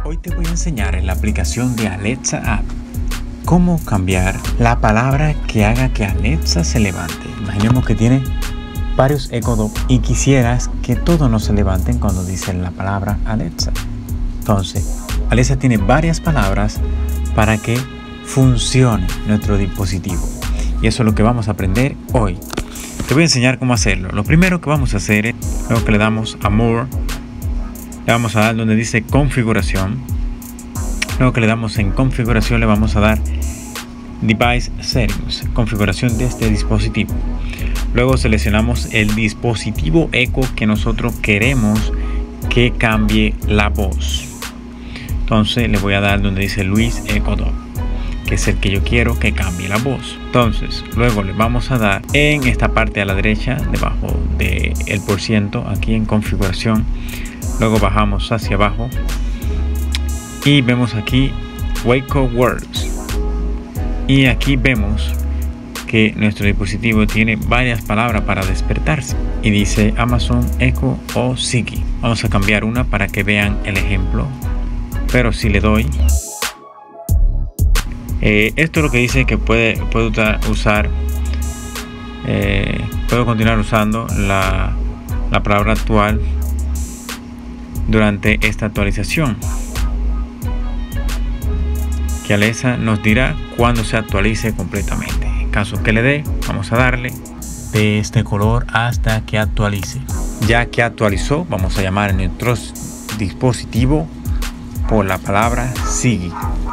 Hoy te voy a enseñar en la aplicación de Alexa App cómo cambiar la palabra que haga que Alexa se levante. Imaginemos que tiene varios Echo Dot y quisieras que todos no se levanten cuando dicen la palabra Alexa. Entonces, Alexa tiene varias palabras para que funcione nuestro dispositivo. Y eso es lo que vamos a aprender hoy. Te voy a enseñar cómo hacerlo. Lo primero que vamos a hacer es, luego que le damos a More, le vamos a dar donde dice configuración. Luego que le damos en configuración, le vamos a dar Device Settings, configuración de este dispositivo. Luego seleccionamos el dispositivo Echo que nosotros queremos que cambie la voz. Entonces le voy a dar donde dice Luis Echo Dot, que es el que yo quiero que cambie la voz. Entonces luego le vamos a dar en esta parte a la derecha, debajo del %, aquí en configuración. Luego bajamos hacia abajo y vemos aquí Wake Up Words, y aquí vemos que nuestro dispositivo tiene varias palabras para despertarse y dice Amazon Echo o Siri. Vamos a cambiar una para que vean el ejemplo, pero si le doy esto es lo que dice que puedo continuar usando la palabra actual durante esta actualización, que Alexa nos dirá cuando se actualice completamente. En caso que le dé, vamos a darle de este color hasta que actualice. Ya que actualizó, vamos a llamar a nuestro dispositivo por la palabra Siri.